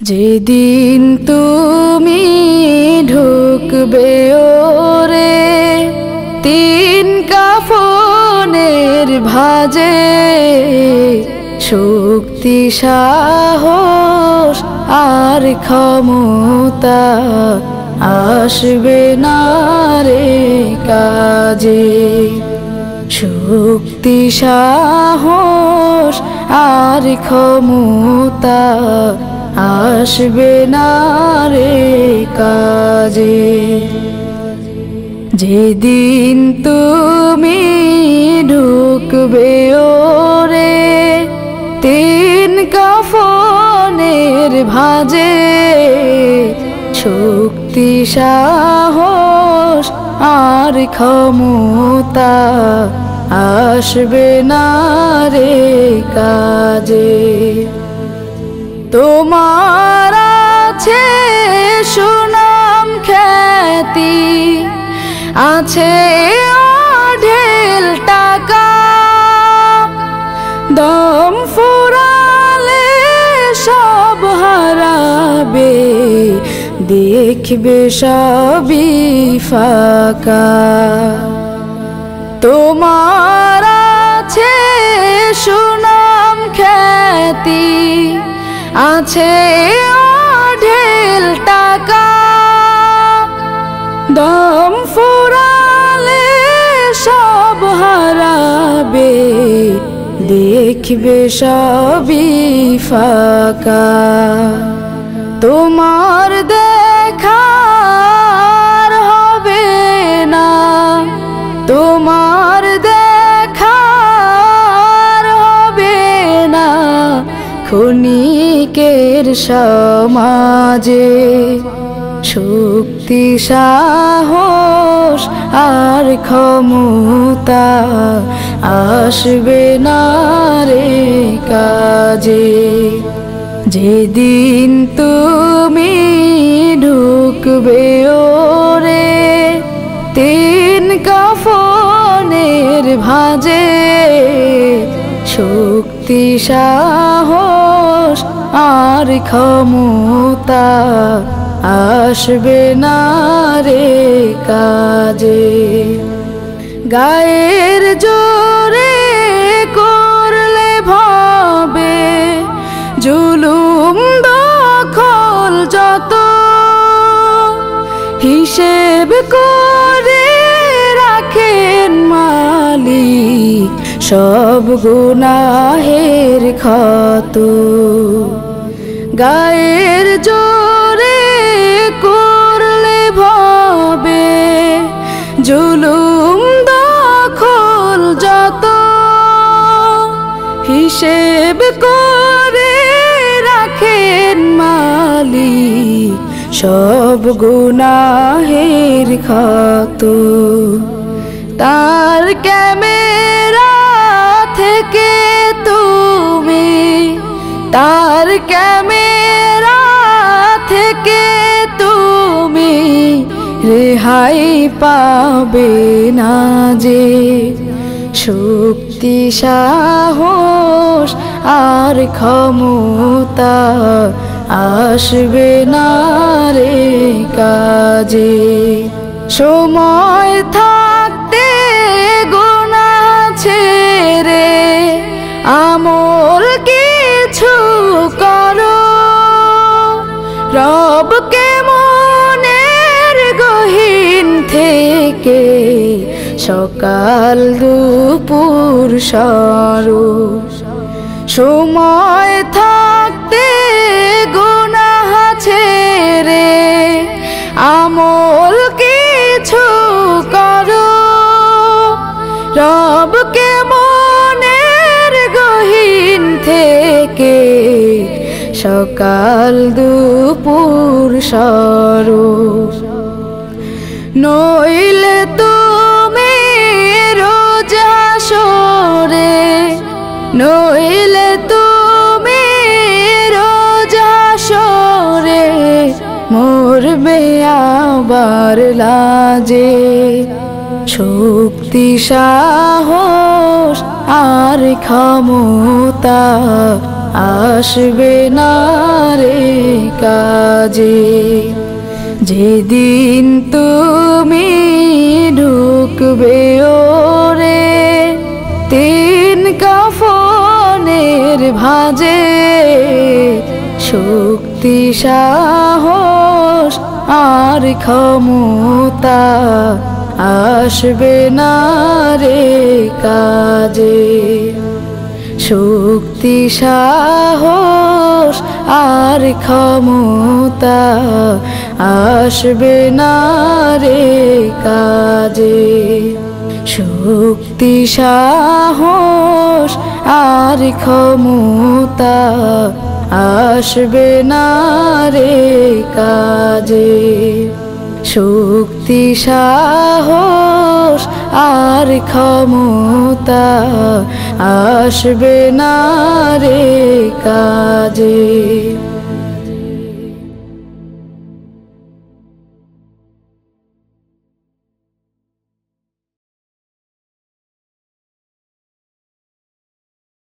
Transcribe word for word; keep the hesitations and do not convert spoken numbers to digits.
যেদিন তুমি ঢুকবে ওরে তিন কাফনের ভাজে, শক্তি সাহস আর ক্ষমতা আসবে না রে কাজে। শক্তি সাহস আর ক্ষমতা আসবে না রে কাজে। যেদিন তুমি ঢুকবে ওরে তিন কাফনের ভাজে, শক্তি সাহস আর ক্ষমতা আসবে না রে কাজে। তোমার আছে সুনাম খ্যাতি, আছে অঢেল টাকা, দম ফুরালে সব হারাবে, দেখবে সবই ফাঁকা। তোমার আছে সুনাম খ্যাতি, আছে অঢেল টাকা, দম ফুরালে সব হারাবে, দেখবে সবই ফাঁকা। তোমার দেখার হবে না, তোমার দেখার হবে না ক্ষণিকের সমাজে। শক্তি সাহস আর ক্ষমতা আসবে না রে কাজে। যেদিন তুমি ঢুকবে ওরে তিন কাফনের ভাজে, শক্তি সাহস আর ক্ষমতা আসবে না রে কাজে। গায়ের জোরে করলে ভাবে জুলুম দখল যত, হিসেব করে রাখেন মালিক সব গুনাহের ক্ষত। গায়ের জোরে করলে ভাবে জুলুম দখল যত, হিসেব করে রাখেন মালিক সব গুনাহের ক্ষত। তার ক্যামেরা থেকে তুমি, তার ক্যামেরা থেকে তুমি রেহাই পাবে না যে। শক্তি সাহস আর ক্ষমতা আসবে না রে কাজে। সময় থাকতে গুনাহ ছেড়ে আমল কিছু করো, রবকে মনের গহীন থেকে সকাল দুপুর সরো। সময় থাকতে গুনাহ ছেড়ে আমল কিছু করো, রবকে মনের গহীন থেকে সকাল দুপুর সরো। নইলে তুমি রোজ হাসরে, নইলে তুমি রোজ হাসরে মরবে আবার লাজে। শক্তি সাহস আর ক্ষমতা আসবে না রে কাজে। যেদিন তুমি ঢুকবে ওরে তিন কাফনের ভাঁজে, শক্তি সাহস আর ক্ষমতা আসবে না রে কাজে। শক্তি সাহস আর ক্ষমতা আসবে না রে কাজে। শক্তি সাহস আর ক্ষমতা আসবে না রে কাজে। শক্তি সাহস আর ক্ষমতা আসবে না রে কাজে।